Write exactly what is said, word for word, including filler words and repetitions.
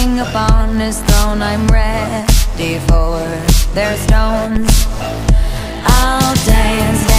king upon his throne. I'm ready for their stones. I'll dance